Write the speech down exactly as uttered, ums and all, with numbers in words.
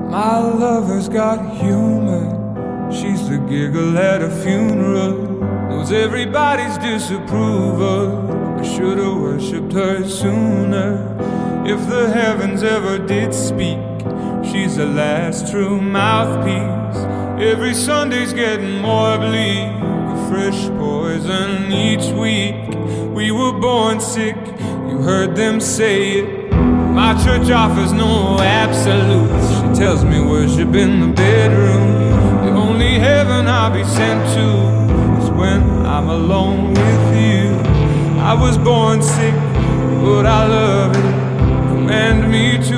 My lover's got humor. She's the giggle at a funeral. Knows everybody's disapproval. I should've worshipped her sooner. If the heavens ever did speak, she's the last true mouthpiece. Every Sunday's getting more bleak, a fresh poison each week. We were born sick, you heard them say it. My church offers no absolutes. She tells me worship in the bedroom. The only heaven I'll be sent to is when I'm alone with you. I was born sick, but I love it. Command me to